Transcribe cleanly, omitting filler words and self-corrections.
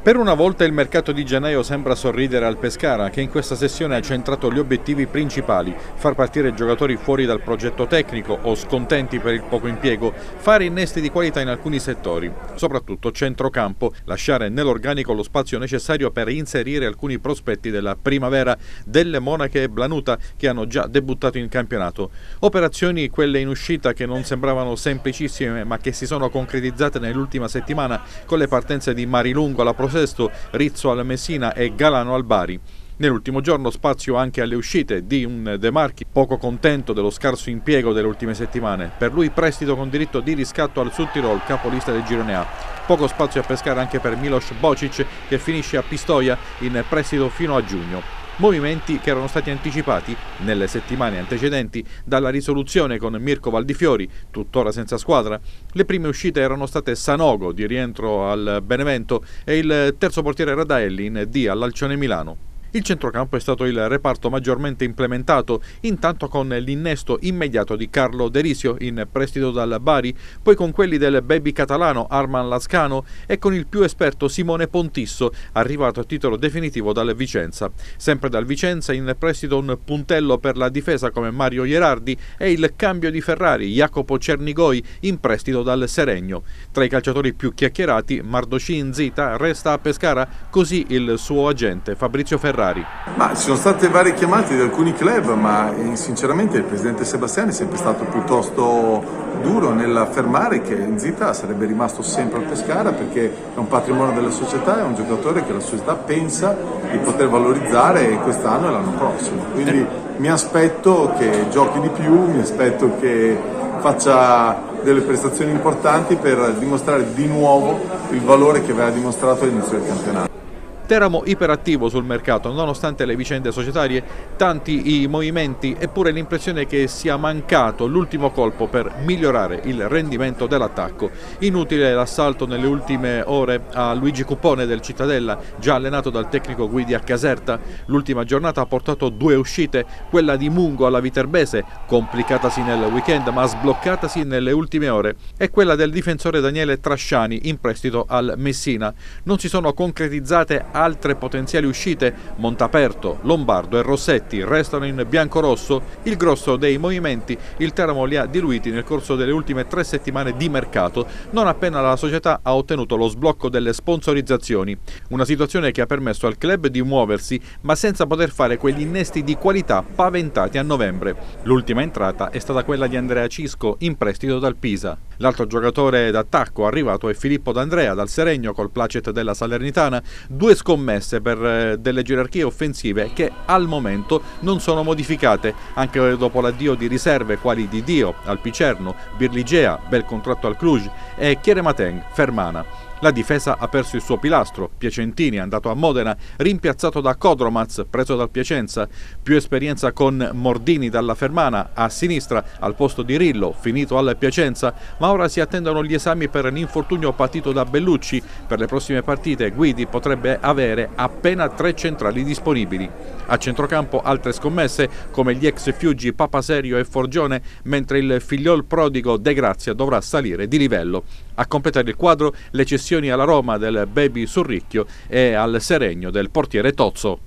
Per una volta il mercato di gennaio sembra sorridere al Pescara, che in questa sessione ha centrato gli obiettivi principali: far partire giocatori fuori dal progetto tecnico o scontenti per il poco impiego, fare innesti di qualità in alcuni settori, soprattutto centrocampo, lasciare nell'organico lo spazio necessario per inserire alcuni prospetti della primavera delle Monache e Blanuta che hanno già debuttato in campionato. Operazioni quelle in uscita che non sembravano semplicissime ma che si sono concretizzate nell'ultima settimana con le partenze di Marilungo alla Pro Sesto, Rizzo al Messina e Galano al Bari. Nell'ultimo giorno spazio anche alle uscite di un De Marchi poco contento dello scarso impiego delle ultime settimane. Per lui prestito con diritto di riscatto al Südtirol, capolista del girone A. Poco spazio a Pescara anche per Milos Bocic, che finisce a Pistoia in prestito fino a giugno. Movimenti che erano stati anticipati nelle settimane antecedenti dalla risoluzione con Mirko Valdifiori, tuttora senza squadra. Le prime uscite erano state Sanogo, di rientro al Benevento, e il terzo portiere Radaelli in D all'Alcione Milano. Il centrocampo è stato il reparto maggiormente implementato, intanto con l'innesto immediato di Carlo Derisio in prestito dal Bari, poi con quelli del baby catalano Arman Lascano e con il più esperto Simone Pontisso, arrivato a titolo definitivo dal Vicenza. Sempre dal Vicenza in prestito un puntello per la difesa come Mario Ierardi e il cambio di Ferrari Jacopo Cernigoi in prestito dal Seregno. Tra i calciatori più chiacchierati, Mardoci Zita resta a Pescara, così il suo agente Fabrizio Ferrari. Ci sono state varie chiamate di alcuni club, ma sinceramente il presidente Sebastiani è sempre stato piuttosto duro nell'affermare che Zita sarebbe rimasto sempre al Pescara perché è un patrimonio della società, è un giocatore che la società pensa di poter valorizzare quest'anno e l'anno prossimo. Quindi mi aspetto che giochi di più, mi aspetto che faccia delle prestazioni importanti per dimostrare di nuovo il valore che aveva dimostrato all'inizio del campionato. Teramo iperattivo sul mercato, nonostante le vicende societarie, tanti i movimenti, eppure l'impressione che sia mancato l'ultimo colpo per migliorare il rendimento dell'attacco. Inutile l'assalto nelle ultime ore a Luigi Cuppone del Cittadella, già allenato dal tecnico Guidi a Caserta. L'ultima giornata ha portato 2 uscite, quella di Mungo alla Viterbese, complicatasi nel weekend ma sbloccatasi nelle ultime ore, e quella del difensore Daniele Trasciani in prestito al Messina. Non si sono concretizzate altre potenziali uscite. Montaperto, Lombardo e Rossetti restano in biancorosso. Il grosso dei movimenti il Teramo li ha diluiti nel corso delle ultime 3 settimane di mercato, non appena la società ha ottenuto lo sblocco delle sponsorizzazioni. Una situazione che ha permesso al club di muoversi, ma senza poter fare quegli innesti di qualità paventati a novembre. L'ultima entrata è stata quella di Andrea Cisco in prestito dal Pisa. L'altro giocatore d'attacco arrivato è Filippo D'Andrea dal Seregno col placet della Salernitana. 2 scommesse per delle gerarchie offensive che al momento non sono modificate, anche dopo l'addio di riserve quali Di Dio al Picerno, Birligea, bel contratto al Cluj, e Chieremateng, Fermana. La difesa ha perso il suo pilastro, Piacentini è andato a Modena, rimpiazzato da Kodromaz, preso dal Piacenza. Più esperienza con Mordini dalla Fermana a sinistra al posto di Rillo, finito al Piacenza, ma ora si attendono gli esami per l'infortunio patito da Bellucci. Per le prossime partite Guidi potrebbe avere appena 3 centrali disponibili. A centrocampo altre scommesse come gli ex Fiuggi Papaserio e Forgione, mentre il figliol prodigo De Grazia dovrà salire di livello. A completare il quadro le cessioni alla Roma del baby Surricchio e al Seregno del portiere Tozzo.